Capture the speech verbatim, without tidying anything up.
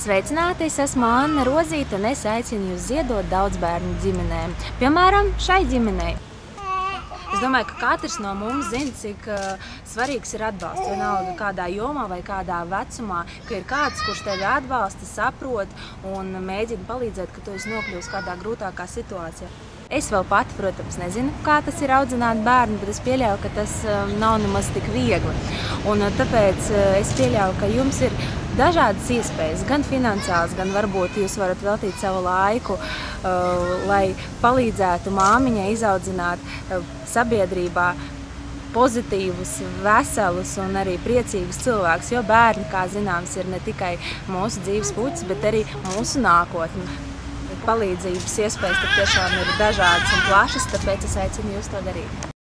Sveicināti, es esmu Anna Rozīte un es aicinu jūs ziedot daudzbērnu ģimenēm, piemēram, šai ģimenei. Es domāju, ka katrs no mums zina, cik uh, svarīgs ir atbalsts, vienalga kādā jomā vai kādā vecumā, ka ir kāds, kurš tevi atbalsta, saprot un mēģina palīdzēt, ka tu esi nokļūsi kādā grūtākā situācijā. Es vēl pati, protams, nezinu, kā tas ir audzināt bērnu, bet es pieļauju, ka tas um, nav nemaz tik viegli. Un uh, tāpēc uh, es pieļauju, ka jums ir dažādas iespējas, gan finansiāls, gan varbūt jūs varat veltīt savu laiku, uh, lai palīdzētu māmiņai izaudzināt uh, sabiedrībā pozitīvus, veselus un arī priecīgus cilvēkus, jo bērni, kā zināms, ir ne tikai mūsu dzīves puķis, bet arī mūsu nākotne. Palīdzības iespējas tiešām ir dažādas un plašas, tāpēc es aicinu jūs to darīt.